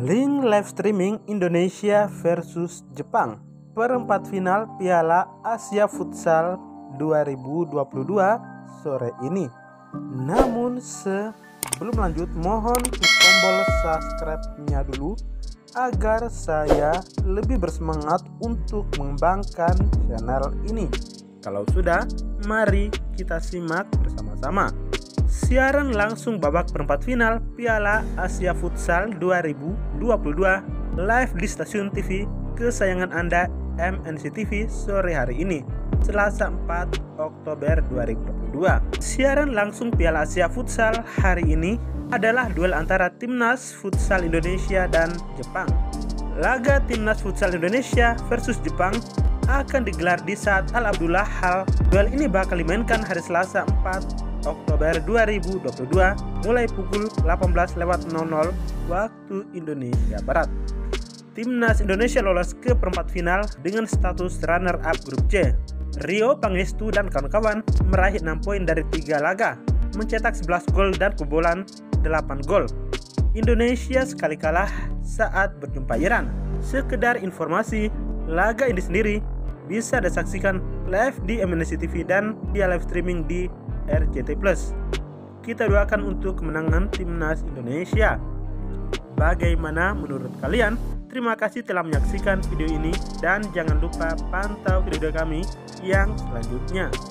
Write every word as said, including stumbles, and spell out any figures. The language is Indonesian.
Link live streaming Indonesia versus Jepang perempat final Piala Asia Futsal dua ribu dua puluh dua sore ini. Namun sebelum lanjut, mohon klik tombol subscribe-nya dulu agar saya lebih bersemangat untuk mengembangkan channel ini. Kalau sudah, mari kita simak bersama-sama. Siaran langsung babak perempat final Piala Asia Futsal dua ribu dua puluh dua live di stasiun T V kesayangan Anda M N C T V sore hari ini, Selasa empat Oktober dua ribu dua puluh dua. Siaran langsung Piala Asia Futsal hari ini adalah duel antara Timnas Futsal Indonesia dan Jepang. Laga Timnas Futsal Indonesia versus Jepang akan digelar di Saad Al Abdullah Hall. Duel ini bakal dimainkan hari Selasa empat Oktober dua ribu dua puluh dua mulai pukul delapan belas lewat nol nol waktu Indonesia Barat. Timnas Indonesia lolos ke perempat final dengan status runner-up grup C. Rio Pangestu dan kawan-kawan meraih enam poin dari tiga laga, mencetak sebelas gol dan kebobolan delapan gol. Indonesia sekali kalah saat berjumpa Iran. Sekedar informasi, laga ini sendiri bisa disaksikan live di M N C T V dan via live streaming di R C T Plus. Kita doakan untuk kemenangan Timnas Indonesia. Bagaimana menurut kalian? Terima kasih telah menyaksikan video ini dan jangan lupa pantau video kami yang selanjutnya.